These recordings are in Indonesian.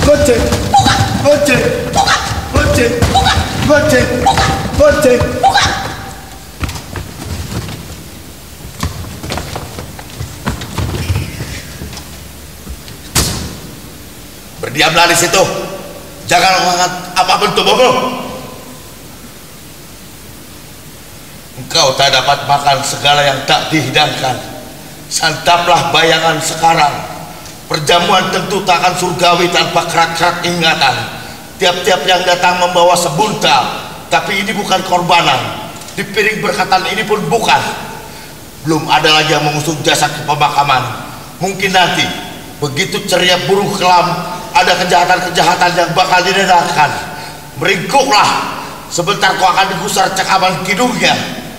Goceng. Buka. Goceng. Buka. Goceng. Buka. Goceng. Buka. Goceng. Buka. Berdiamlah di situ. Jangan mengangkat apapun tubuhmu. Engkau tak dapat makan segala yang tak dihidangkan. Santaplah bayangan sekarang. Perjamuan tentu tak akan surgawi tanpa kerat-kerat ingatan. Tiap-tiap yang datang membawa sebuntal, tapi ini bukan korbanan. Di piring berkatan ini pun bukan. Belum ada lagi yang mengusung jasad ke pemakaman. Mungkin nanti, begitu ceria burung kelam, ada kejahatan-kejahatan yang bakal didengarkan. Meringkuklah, sebentar kau akan digusar cakaman kidungnya.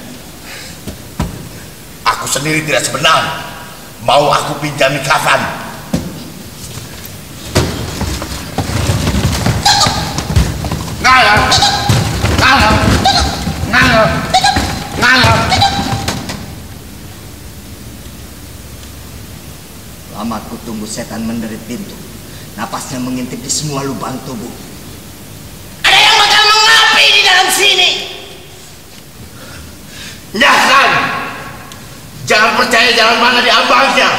Aku sendiri tidak sebenarnya mau aku pinjami kafan. Ngalah, ngalah, ngalah, ngalah. Lama ku tunggu setan menderit pintu. Napasnya mengintip di semua lubang tubuh. Ada yang bakal mengapi di dalam sini. Nyahkan, jangan percaya jalan mana diambangnya.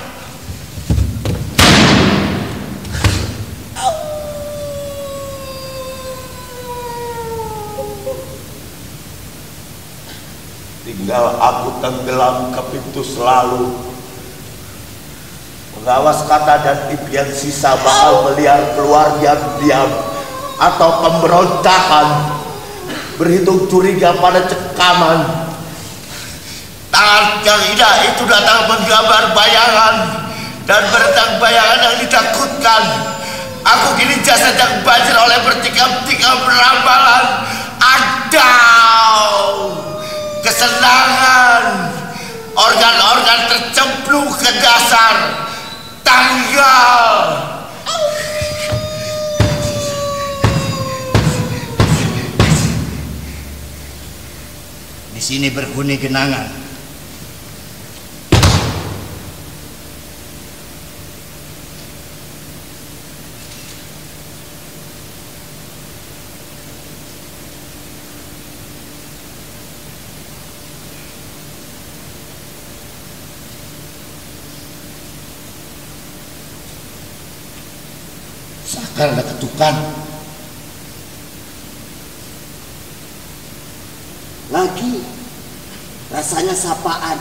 Tinggal aku tenggelam ke pintu selalu. Pengawas kata dan impian sisa bakal meliar keluar diam-diam atau pemberontakan. Berhitung curiga pada cekaman. Tangan yang indah itu datang menggambar bayangan dan berdang bayangan yang ditakutkan. Aku kini jasad yang banjir oleh bertikam-tikam perambalan. Adau, kesenangan, organ-organ tercemplung ke dasar. Tanggal. Di sini berhuni genangan. Seakan ada ketukan. Lagi rasanya sapaan.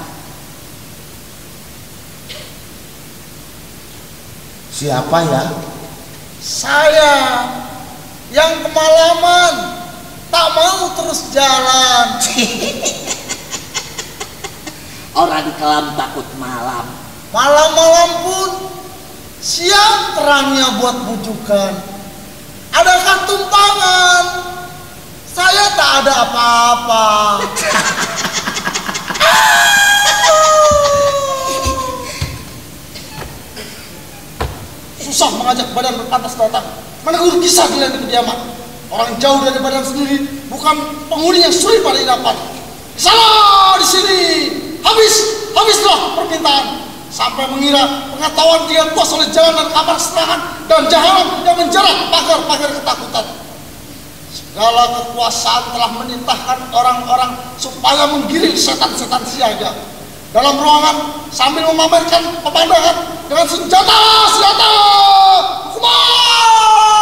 Siapa ya? Saya yang kemalaman, tak mau terus jalan. Orang kelam takut malam. Malam-malam pun siang terangnya buat bujukan. Adakah tumpangan? Saya tak ada apa-apa. Susah mengajak badan berpantas datang. Menegur kisah di kediaman. Orang jauh dari badan sendiri bukan penghuni yang sulit pada hidapan. Salah di sini. Habislah permintaan. Sampai mengira pengetahuan dia puas oleh jalan dan kamar serangan dan jahanam yang menjerat pagar-pagar ketakutan. Segala kekuasaan telah menitahkan orang-orang supaya menggiring setan-setan siaga dalam ruangan sambil memamerkan pemandangan dengan senjata. Kumar!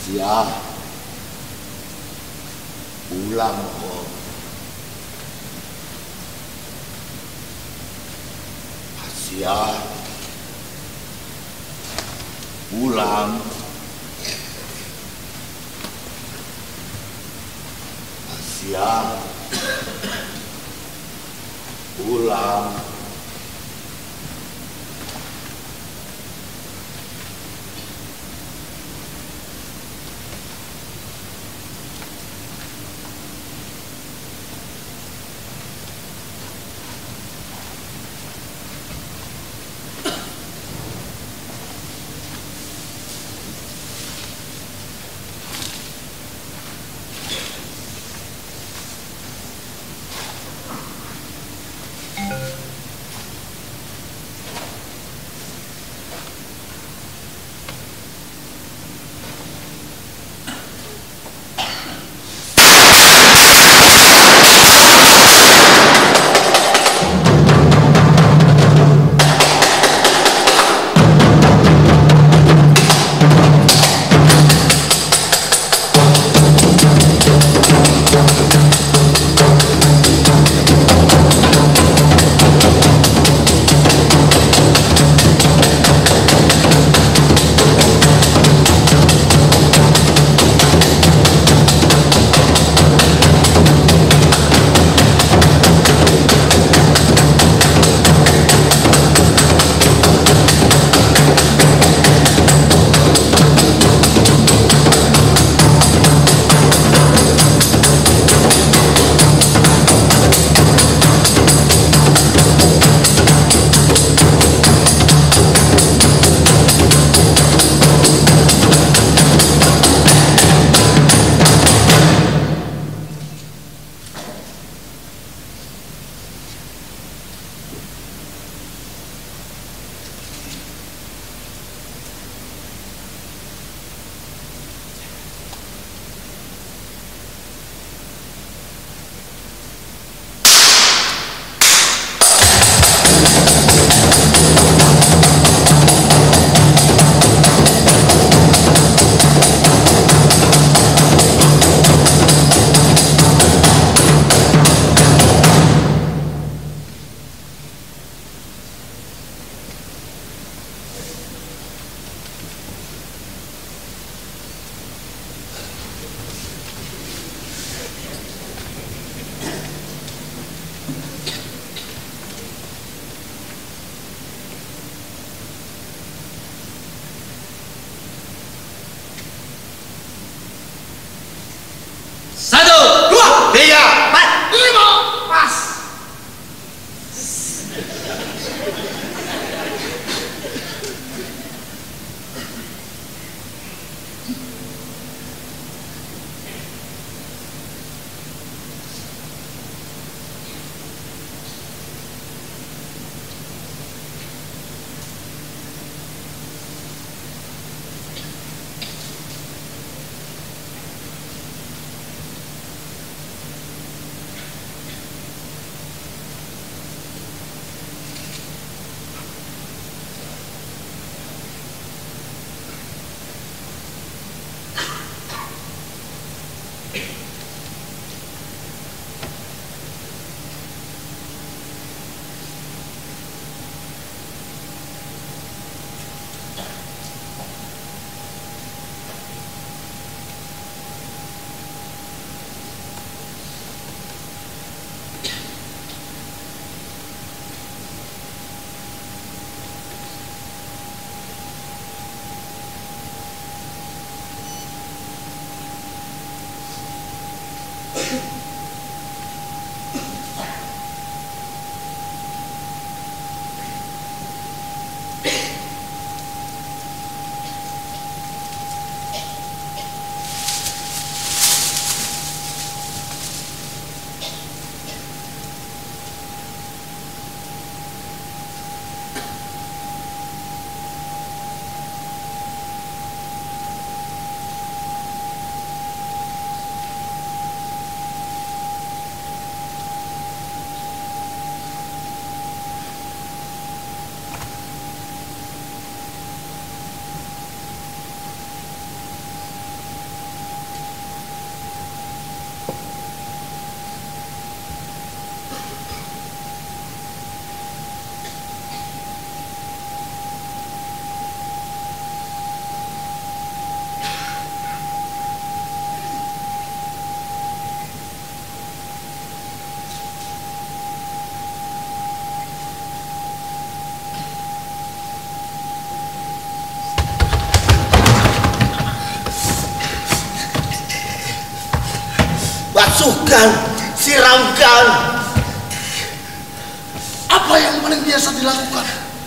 Asia, pulang kok. Asia, pulang. Asia, pulang. basuhkan, siramkan. Apa yang paling biasa dilakukan?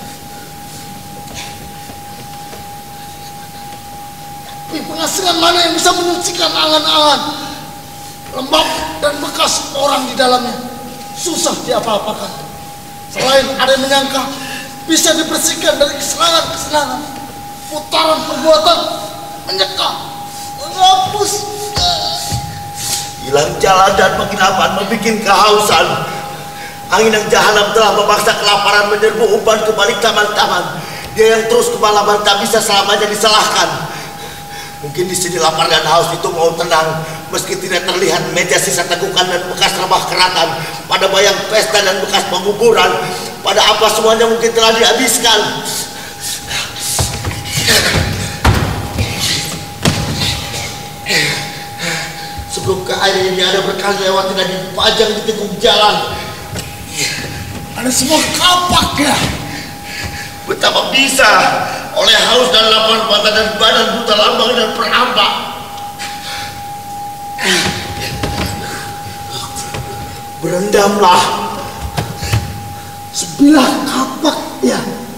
Penghasilan mana yang bisa menyucikan angan-angan lembab dan bekas orang di dalamnya? Susah diapa-apakan. Selain ada yang menyangka bisa dibersihkan dari kesenangan-kesenangan, putaran perbuatan menyeka, menghapus, hilang jalan dan penginapan membuat kehausan. Angin yang jahanam telah memaksa kelaparan menyerbu umpan ke balik taman-taman. Dia yang terus kemalaman tak bisa selamanya disalahkan. Mungkin di sini lapar dan haus itu mau tenang, meski tidak terlihat meja sisa tegukan dan bekas rebah keratan, pada bayang pesta dan bekas penguburan, pada apa semuanya mungkin telah dihabiskan. Sebelum ke air ini ada berkali lewat dan dipajang di teguk jalan. ada semua kapak ya. Betapa bisa oleh haus dan lapar mata dan badan buta lambang dan perambak. Berendamlah. Sebilah kapak ya.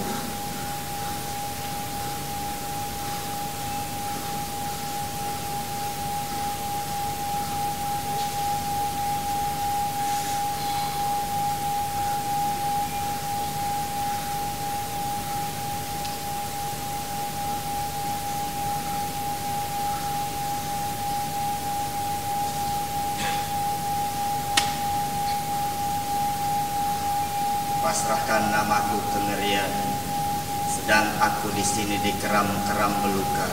Pasrahkan namaku ke ngerian, sedang aku di sini dikeram-keram meluka.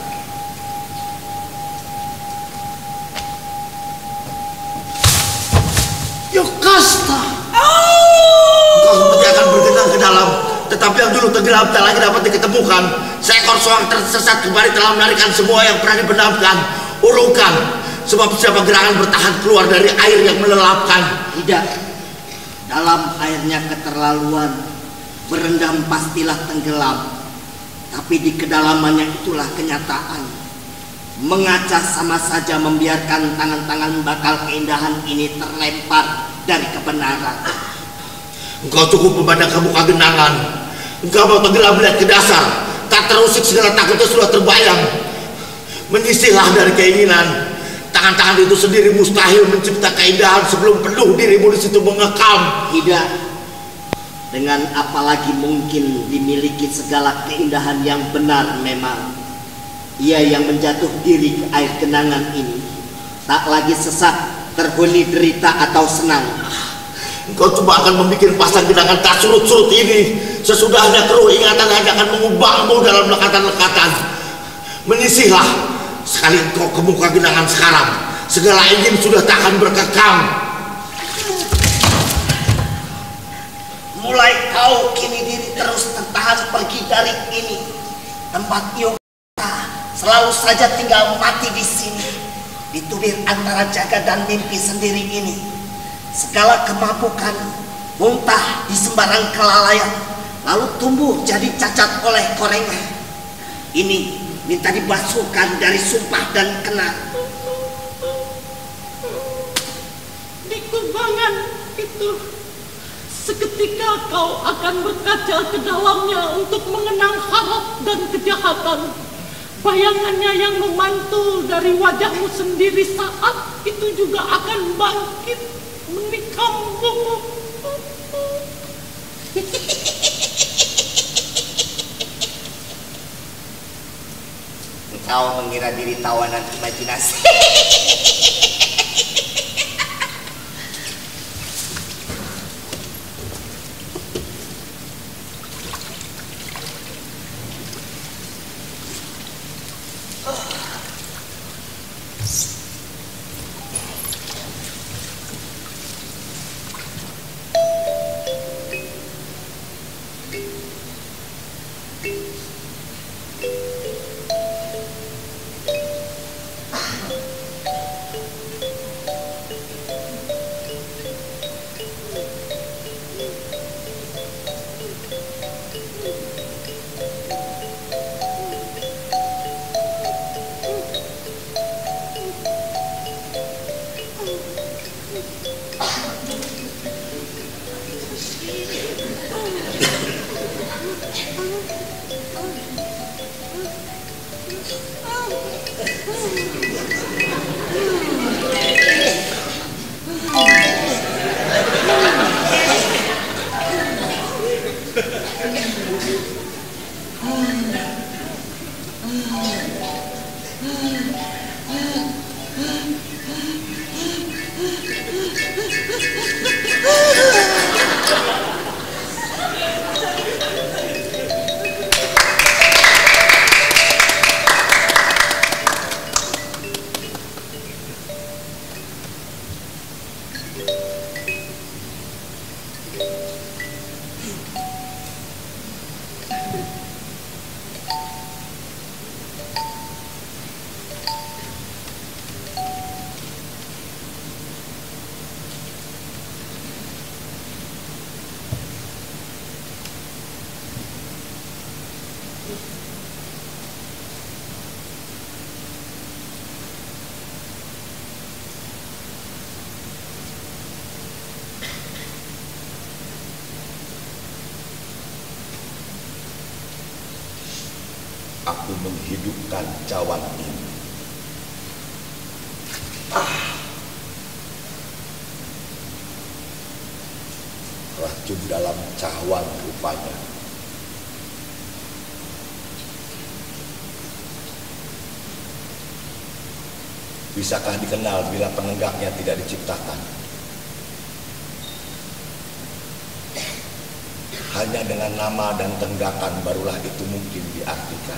Yokasta, Engkau seperti akan bergenang ke dalam, tetapi yang dulu tenggelam tak lagi dapat diketemukan. Seekor soang tersesat kembali telah menarikan semua yang pernah dibenamkan. Urungkan, sebab siapa gerangan bertahan keluar dari air yang melelapkan. Tidak. Dalam airnya keterlaluan, berendam pastilah tenggelam. Tapi di kedalamannya itulah kenyataan. Mengaca sama saja membiarkan tangan-tangan bakal keindahan ini terlempar dari kebenaran. Engkau cukup memandang ke muka genangan. Engkau mau tenggelam melihat ke dasar. Tak terusik segala takutnya sudah terbayang. Menyisihlah dari keinginan. Tangan-tangan itu sendiri mustahil mencipta keindahan sebelum penuh dirimu di situ mengekam. Tidak. Dengan apalagi mungkin dimiliki segala keindahan yang benar memang. Ia yang menjatuh diri ke air genangan ini tak lagi sesat, terhuni derita atau senang. Engkau cuma akan membuat pasang genangan tak surut-surut ini. Sesudahnya keruh ingatan hanya akan mengubahmu dalam lekatan-lekatan. Menyisihlah. Sekali engkau ke muka genangan sekarang, segala ingin sudah tak akan berkekang. Mulai kau kini diri terus tertahan pergi dari ini. Tempat Yogyakarta selalu saja tinggal mati di sini. Di tubir antara jaga dan mimpi sendiri ini. Segala kemabukan muntah di sembarang kelalaian, lalu tumbuh jadi cacat oleh korengan. Ini minta dibasuhkan dari sumpah dan kenal. Di kubangan itu seketika kau akan berkaca ke dalamnya untuk mengenang harap dan kejahatan. Bayangannya yang memantul dari wajahmu sendiri saat itu juga akan bangkit menikammu. Engkau mengira diri tawanan imajinasi. Aku menghidupkan cawan ini. Racun dalam cawan rupanya. Bisakah dikenal bila penenggaknya tidak diciptakan? Hanya dengan nama dan tenggakan barulah itu mungkin diartikan.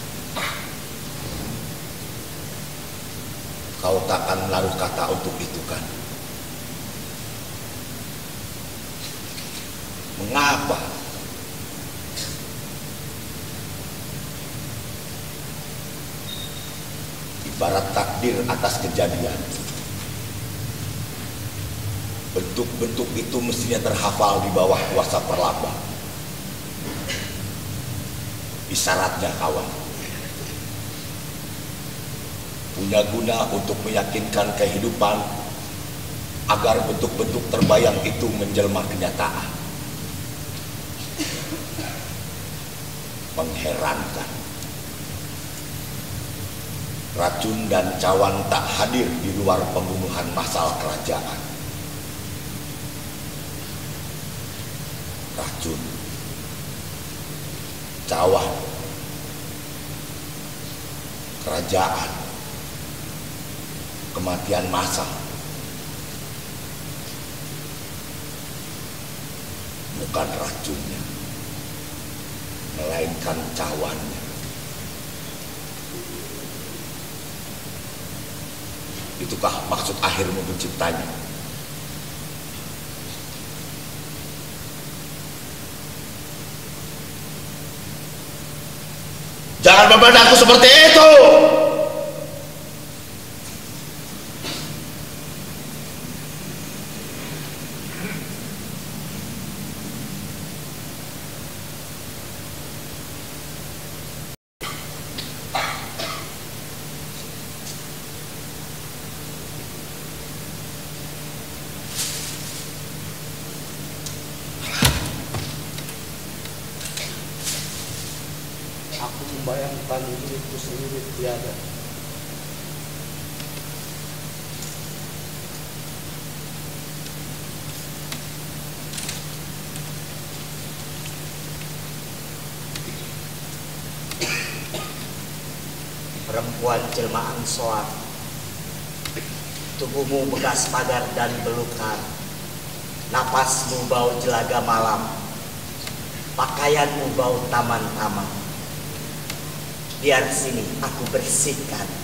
Kau takkan menaruh kata untuk itu kan? Mengapa? Ibarat takdir atas kejadian. Bentuk-bentuk itu mestinya terhafal di bawah kuasa perlaba. Isyaratnya kawan, punya guna untuk meyakinkan kehidupan agar bentuk-bentuk terbayang itu menjelma kenyataan. Mengherankan, racun dan cawan tak hadir di luar pembunuhan massal kerajaan. Racun, cawan, kerajaan, kematian massal. Bukan racunnya, melainkan cawannya. Itukah maksud akhirmu menciptanya? Jangan memandangku seperti itu. Aku membayangkan diriku sendiri tiada. Perempuan jelmaan soal, tubuhmu bekas pagar dan belukar, napasmu bau jelaga malam, pakaianmu bau taman-taman. Biar sini aku bersihkan.